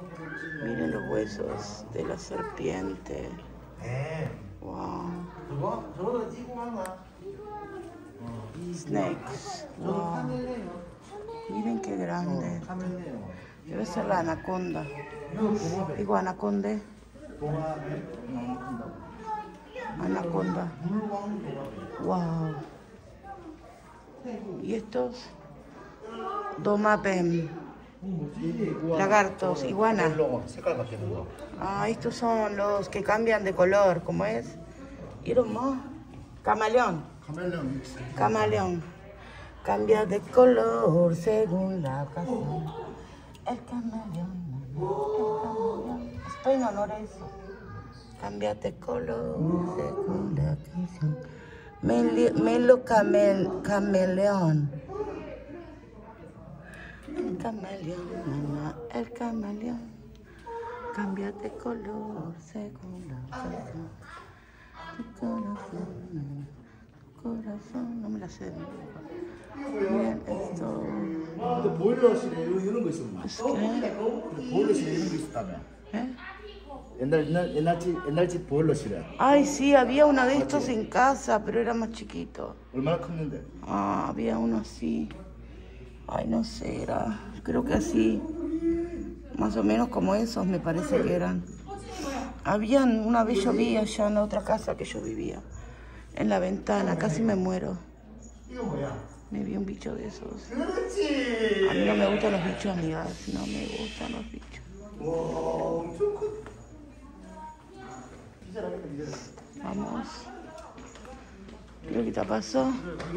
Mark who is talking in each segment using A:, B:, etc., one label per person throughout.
A: Miren los huesos de la serpiente. Wow. Snakes. Wow. Miren qué grande. Debe ser la anaconda. Digo anaconda. Anaconda. Wow. Y estos domapem. Lagartos, iguanas. Ah, estos son los que cambian de color, ¿cómo es? ¿Vieron más? Camaleón. Camaleón. Cambia de color según la ocasión. El camaleón. Estoy en honor a eso. Cambia de color según la ocasión. Camaleón. El camaleón, mamá, el camaleón. Cambia de color según la ocasión. Tu corazón, no me la sé. Miren esto.
B: 보일러실에 이런 거 있었나? 보일러실에 이런 거 있었다며? 옛날 집 보일러실에.
A: Ay, sí, había uno de estos en casa, pero era más chiquito.
B: 얼마나 컸는데?
A: Ah, había uno así. Ay, no sé, era, creo que así, más o menos como esos me parece que eran. Habían, una vez yo vi allá en la otra casa que yo vivía, en la ventana, casi me muero. Me vi un bicho de esos. A mí no me gustan los bichos, amigas, no me gustan los bichos. Vamos. ¿Qué te pasó?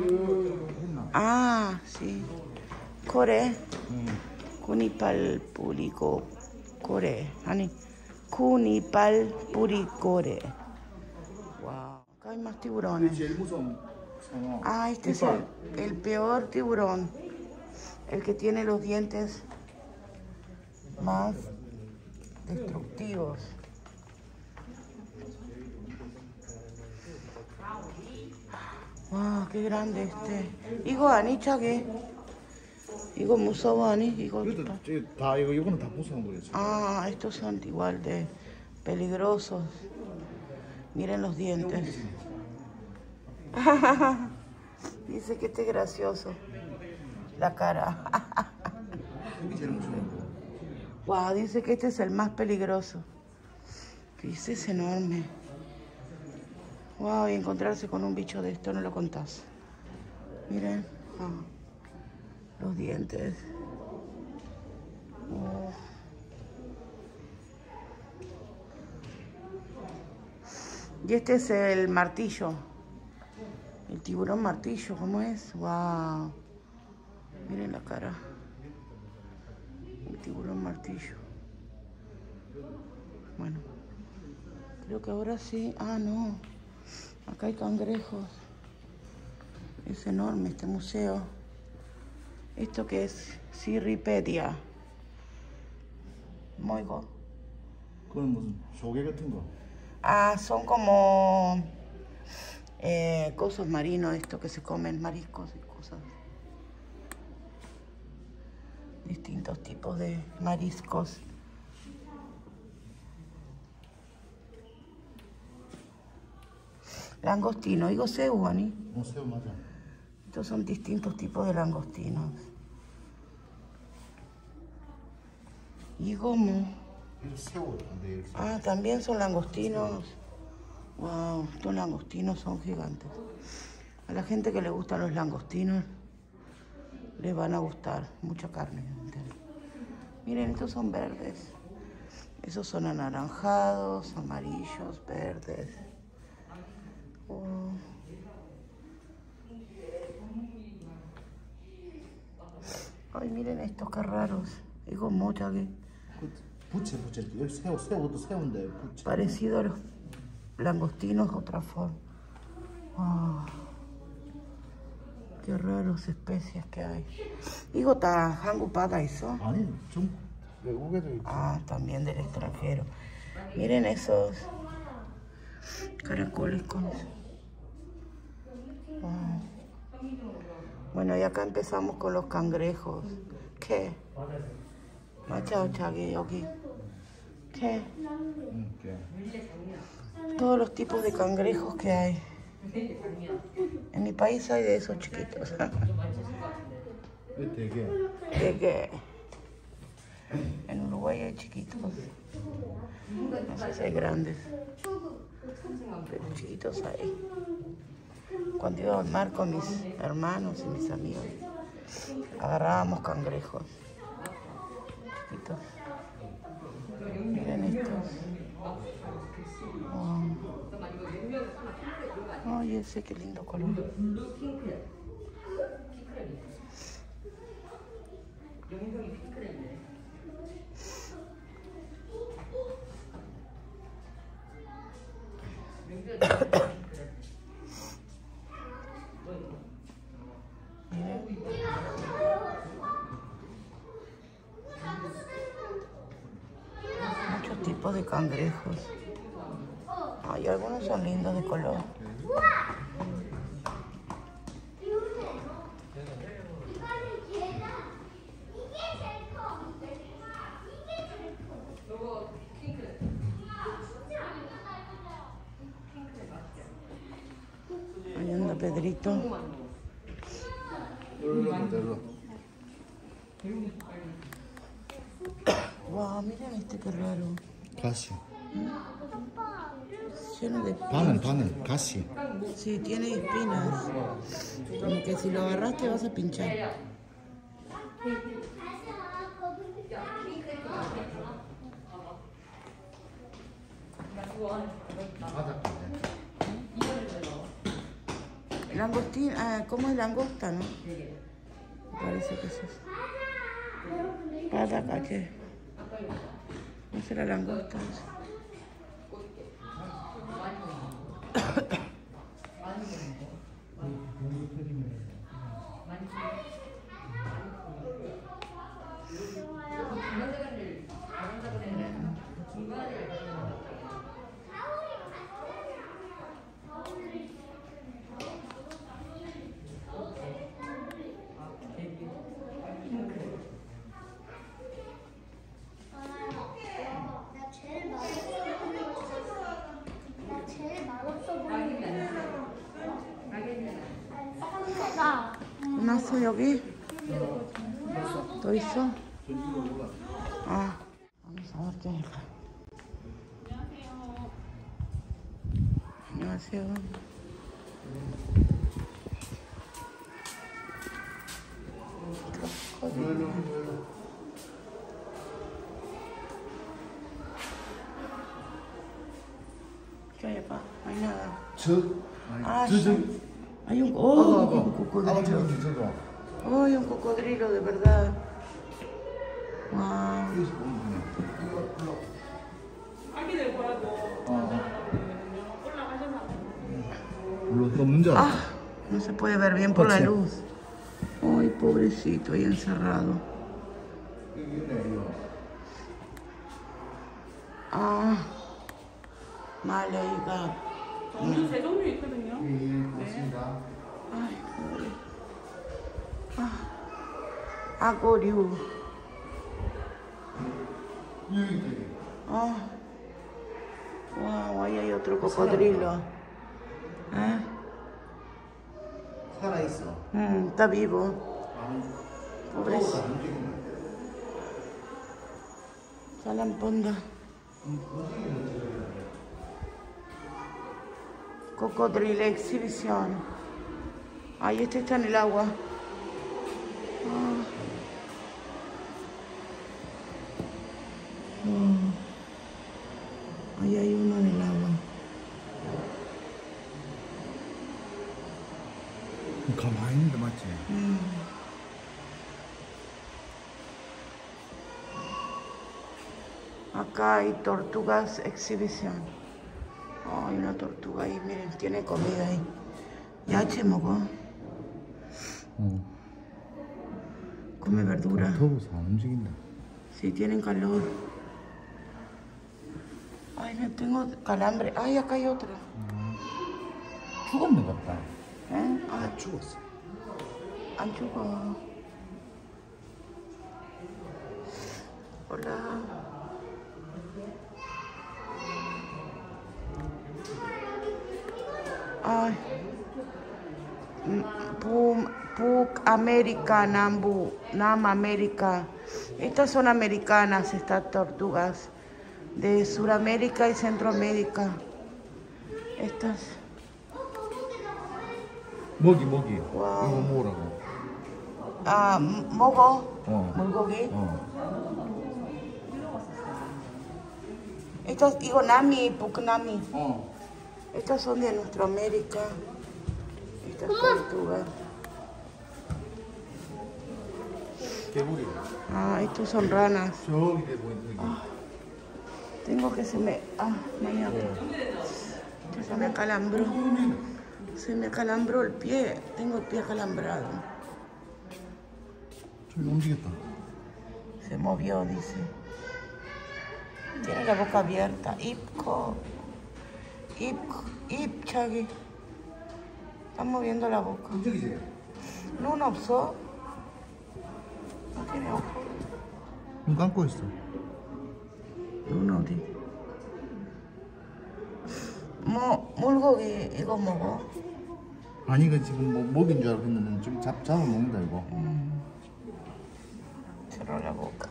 A: Ah, sí. Core. Kunipal purico core. Hani. Kunipal puricore. Wow. Acá hay más tiburones. Ah, este es el peor tiburón. El que tiene los dientes más destructivos. Wow, qué grande este. 이거 아니 차게? 이거 무서워 아니? 이거
B: 다 이거는 다 무서운 거겠지.
A: Ah, estos son igual de peligrosos. Miren los dientes. Dice que este es gracioso. La cara. Wow, dice que este es el más peligroso. Dice, es enorme. Wow, y encontrarse con un bicho de esto no lo contás. Miren, los dientes. Oh. Y este es el martillo. El tiburón martillo, ¿cómo es? Wow. Miren la cara. El tiburón martillo. Bueno, creo que ahora sí. Ah, no. Acá hay cangrejos. Es enorme este museo. ¿Esto qué es? Cirripedia. Moigo.
B: 그건 무슨 조개 같은 거?
A: Ah, son como cosos marinos, estos que se comen, mariscos y cosas. Distintos tipos de mariscos. Langostino, digo 새우 아니?
B: 새우 맞아.
A: Estos son distintos tipos de langostinos. Y gomo. Ah, también son langostinos. Wow, estos langostinos son gigantes. A la gente que le gustan los langostinos les van a gustar. Mucha carne. Miren, estos son verdes. Esos son anaranjados, amarillos, verdes. Oh. Ay, miren estos, qué raros. Digo, mocha que... Parecido a los langostinos, otra forma. Oh. Qué raros especies que hay. Digo, ¿está hangupada eso? Ah, también del extranjero. Miren esos caracoles con eso. Wow. Bueno, y acá empezamos con los cangrejos. ¿Qué? Machao chagui, aquí. ¿Qué?
B: ¿Qué?
A: Todos los tipos de cangrejos que hay. En mi país hay de esos chiquitos.
B: ¿Este qué?
A: ¿De qué? En Uruguay hay chiquitos. No sé si hay grandes. Pero chiquitos hay. Cuando iba al mar con mis hermanos y mis amigos, agarrábamos cangrejos. Chiquitos. Miren estos. Oh. Ay, ese qué lindo color. Muchos tipos de cangrejos. Ay, algunos son lindos de color. Ahí anda Pedrito. Wow, miren este que raro.
B: 가시.
A: Lleno de
B: 바늘, 가시.
A: Sí, tiene espinas. Como que si lo agarras te vas a pinchar. Langostín, ¿cómo es langosta, no? Me parece que es eso. Pataca, ¿qué? ¿No será langosta? 끝났어 여기? 또 있어? 아, vamos a ver qué hay acá. 안녕하세요. ¿Qué hay acá? No hay nada. Ah, sí. Hay un, un cocodrilo. Hay un cocodrilo de verdad. Wow. Ah, no se puede ver bien por la luz. Ay, pobrecito, ahí encerrado. 아, 말레이가.
C: 종류 세 종류 있거든요.
B: 맞습니다.
A: 아이고. 아고류. 아, wow, ahí hay otro cocodrilo. ¿Eh?
B: 살아있어.
A: Está vivo. Pobrecito. Salamponda. Cocodrilo exhibición. Ahí este está en el agua. Ahí hay uno en el agua.
B: 가만히 있는데 맞지?
A: Acá hay tortugas exhibición. Hay una tortuga ahí, miren, tiene comida ahí. 야채 먹어. Come verdura.
B: 더워서 안 움직인다.
A: Sí, tienen calor. Ay, no tengo calambre. Ay, acá hay otra.
B: 죽었는 것 같다.
A: ¿Eh?
B: 아, 죽었어.
A: 안 죽어. Hola. Ay. Puk América, Nambu, Nam América. Estas son americanas, estas tortugas. De Sudamérica y Centroamérica. Estas.
B: 먹이.
A: 와우.
B: 이거 뭐라고?
A: Ah, mogo.
B: 어.
A: Mulgogi.
B: 어.
A: Estas, digo, Nami, Puknami.
B: 어.
A: Estas son de nuestra América. Estas tortugas.
B: 개구리.
A: Ah, estos son ranas.
B: 저기 돼 보이는 여기.
A: Tengo que se me... Ah, mañana. Se me acalambró. Se me acalambró el pie. Tengo el pie acalambrado.
B: 저기 움직였다.
A: Se movió, dice. Tiene la boca abierta. Ipco. Chagui. Está moviendo la boca.
B: 움직이지?
A: No 없어. No tiene ojos.
B: 눈 감고 있어.
A: 눈 어디? 물고기 이거 먹어?
B: 아니 이거 지금 뭐 먹인 줄 알고 했는데 좀 잡아먹는다 이거.
A: Cerró la boca.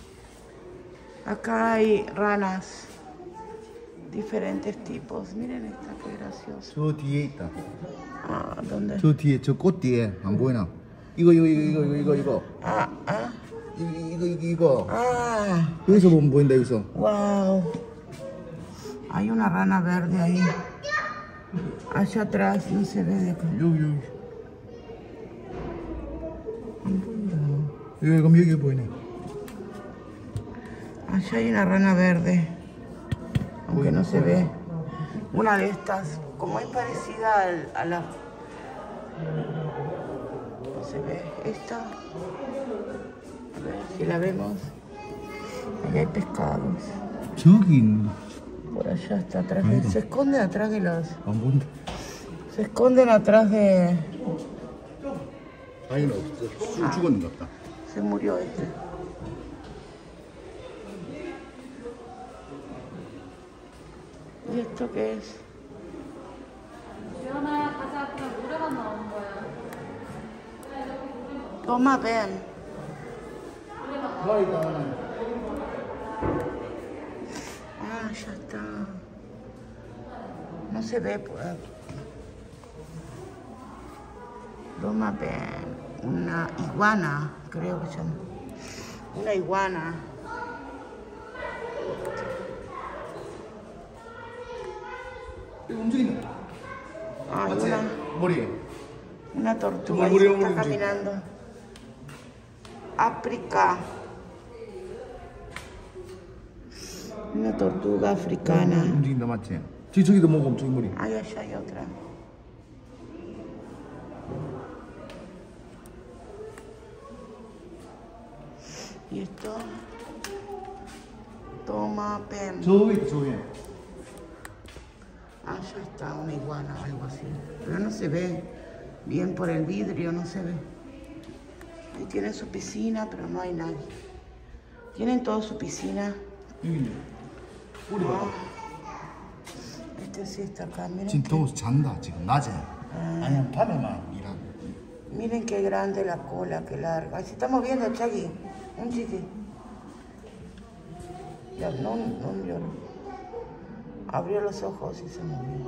A: Acá hay ranas. Diferentes tipos. Miren esta, qué graciosa.
B: 저 뒤에 있다.
A: Ah, ¿dónde?
B: 저 뒤에 저 꽃 뒤에 안 보이나? 이거.
A: Ah.
B: 이거.
A: Ah.
B: 여기서 보면 보인다 여기서.
A: Wow. Hay una rana verde ahí. Allá atrás, no se ve de acá.
B: 여기. 여기 그럼 여기 보이네.
A: Allá hay una rana verde. Aunque no se ve. Una de estas, como es parecida a la... No se ve. Esta. A ver si la vemos. Allá hay pescados.
B: 저기 있는.
A: Por allá está atrás.
B: Ahí va.
A: Se esconden atrás de los...
B: 안 보인다.
A: Se esconden atrás de...
B: 아니 없어. 죽었는 것 같다.
A: Se murió este. ¿Y esto qué es?
C: 지연아, 가자. 그냥 노래가 나오는 거야.
A: Toma, ven. Ah, ya está. No se ve por aquí. Toma, ven. Una iguana, creo que se llama. Una iguana.
B: 이거 움직인다.
A: Ah,
B: 맞지? 머리에.
A: una tortuga.
B: Murió,
A: Ahí está
B: murió.
A: caminando. África. Una tortuga africana.
B: 움직인다 맞지? 저기도 먹어 저기 머리.
A: Ay, allá hay otra. Y esto. Toma, pen.
B: 저기 있다 저기.
A: Ah, ya está, una iguana o algo así. Pero no se ve bien por el vidrio, no se ve. Ahí tienen su piscina, pero no hay nadie. Tienen toda su piscina.
B: 여기 있네. 우리 봐.
A: Este sí está acá, miren.
B: 지금 더워서 잔다 지금 낮에. 아니야 밤에만 일하고.
A: Miren qué grande la cola, qué larga. Ay, se está moviendo, Chagui. Un chiqui. Ya, no lloró. Abrió los ojos y se movió.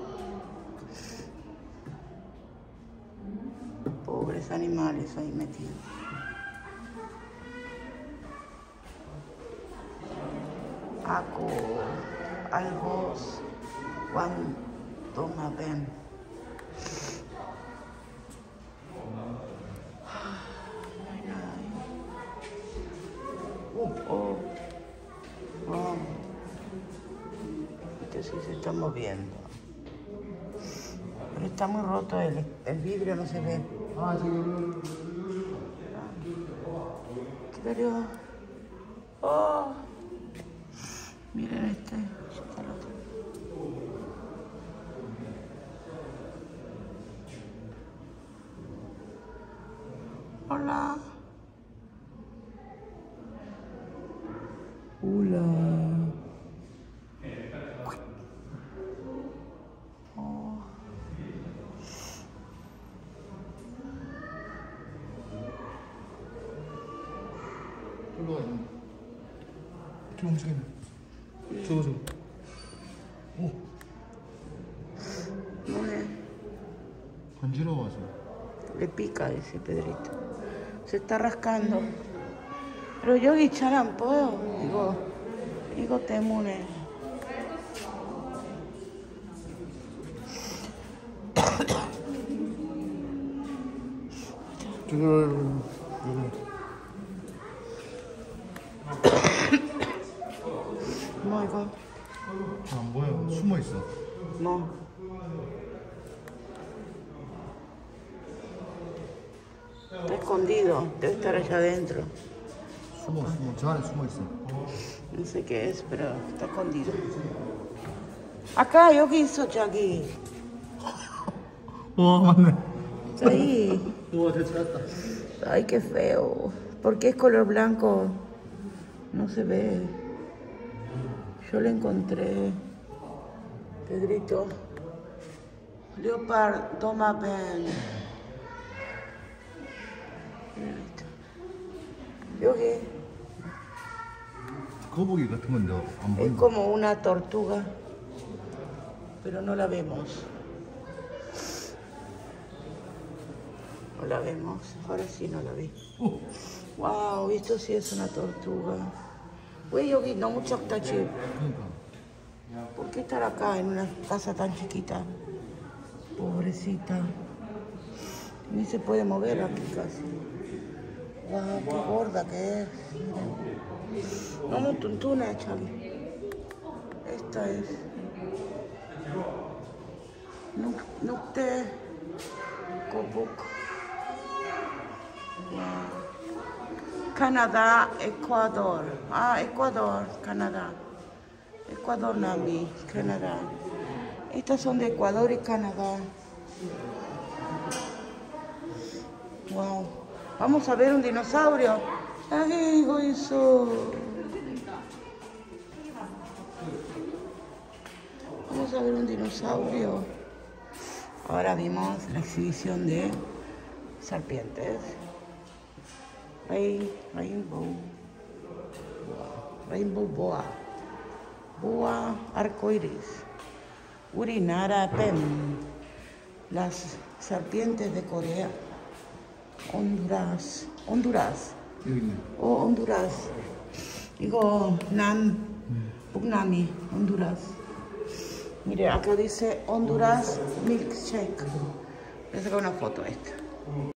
A: Pobres animales ahí metidos. Aku, albos, Juan, toma, ven. Oh. Este sí se está moviendo. Pero está muy roto el vidrio, no se ve.
B: 아 저기.
A: Pero... Oh. Miren este. Está el otro. Hola. Hola.
B: 저거 움직이네. 저거. 오,
A: Bueno,
B: 간지러워서.
A: le pica ese Pedrito. Se está rascando. Pero yo guicharan puedo. Digo temune. 뭐 이거?
B: 안 보여. 숨어 있어.
A: 뭐? Está escondido, debe estar allá adentro.
B: 숨어. 저 안에 숨어 있어.
A: No sé qué es, pero está escondido. Acá, 여기 있어, 저기.
B: 와, 맞네.
A: Está ahí.
B: 우와, 잘 찾았다.
A: Ay, qué feo. ¿Por qué es color blanco? No se ve. Yo le encontré. Pedrito. Leopard, toma ven. 여기.
B: 거북이 같은 건데 안
A: Es
B: 보인다.
A: como una tortuga, pero no la vemos. No la vemos, ahora sí no la vi. Wow, esto sí es una tortuga. Güey, Yogi, no mucho tachi.
B: 그러니까.
A: ¿Por qué estar acá en una casa tan chiquita? Pobrecita. Ni se puede mover aquí casi. Wow, qué gorda que es. No me tuntuna, Charlie. Esta es. Nukte Kopuk. Wow. Canadá, Ecuador. Ah, Ecuador, Canadá. Ecuador, Nami, Canadá. Estas son de Ecuador y Canadá. Wow. Vamos a ver un dinosaurio. Ay, hijo, eso. Vamos a ver un dinosaurio. Ahora vimos exhibición de serpientes. Rainbow boa. Boa arcoiris. Urinara pen. Las serpientes de Corea. Honduras.
B: 여기 있네.
A: Honduras. Digo, Pugnami, Honduras. Mire, acá dice Honduras Milkshake. Voy a sacar una foto esta.